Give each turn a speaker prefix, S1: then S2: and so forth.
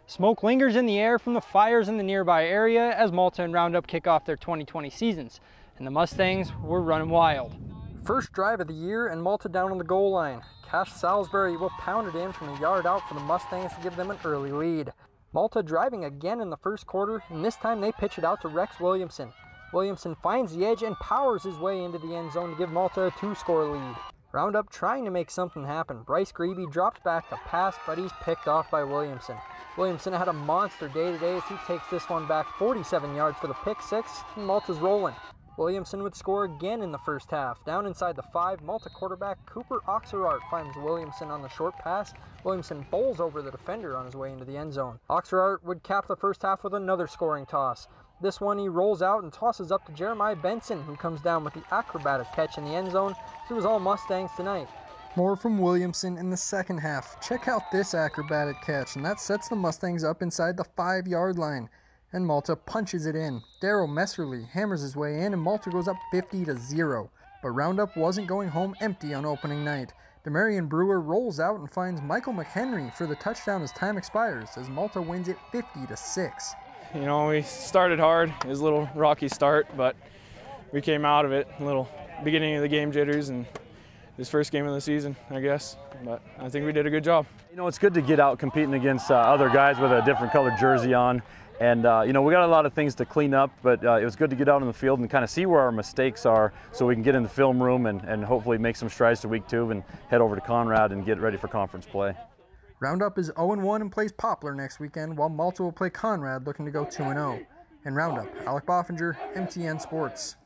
S1: Smoke lingers in the air from the fires in the nearby area as Malta and Roundup kick off their 2020 seasons, and the Mustangs were running wild. First drive of the year and Malta down on the goal line. Cash Salisbury will pound it in from a yard out for the Mustangs to give them an early lead. Malta driving again in the first quarter, and this time they pitch it out to Rex Williamson. Williamson finds the edge and powers his way into the end zone to give Malta a 2-score lead. Roundup trying to make something happen. Bryce Grebe dropped back to pass, but he's picked off by Williamson. Williamson had a monster day today as he takes this one back 47 yards for the pick six, and Malta's rolling. Williamson would score again in the first half. Down inside the 5, Malta quarterback Cooper Oxerart finds Williamson on the short pass. Williamson bowls over the defender on his way into the end zone. Oxerart would cap the first half with another scoring toss. This one he rolls out and tosses up to Jeremiah Benson, who comes down with the acrobatic catch in the end zone. So it was all Mustangs tonight. More from Williamson in the second half. Check out this acrobatic catch, and that sets the Mustangs up inside the 5-yard line. And Malta punches it in. Daryl Messerly hammers his way in, and Malta goes up 50-0. But Roundup wasn't going home empty on opening night. Demarion Brewer rolls out and finds Michael McHenry for the touchdown as time expires, as Malta wins it 50-6.
S2: You know, we started hard. It was a little rocky start, but we came out of it. A little beginning of the game jitters and this first game of the season, I guess. But I think we did a good job.
S3: You know, it's good to get out competing against other guys with a different colored jersey on. And, you know, we got a lot of things to clean up, but it was good to get out in the field and kind of see where our mistakes are so we can get in the film room and hopefully make some strides to week 2 and head over to Conrad and get ready for conference play.
S1: Roundup is 0-1 and plays Poplar next weekend, while Malta will play Conrad looking to go 2-0. In Roundup, Alec Boffinger, MTN Sports.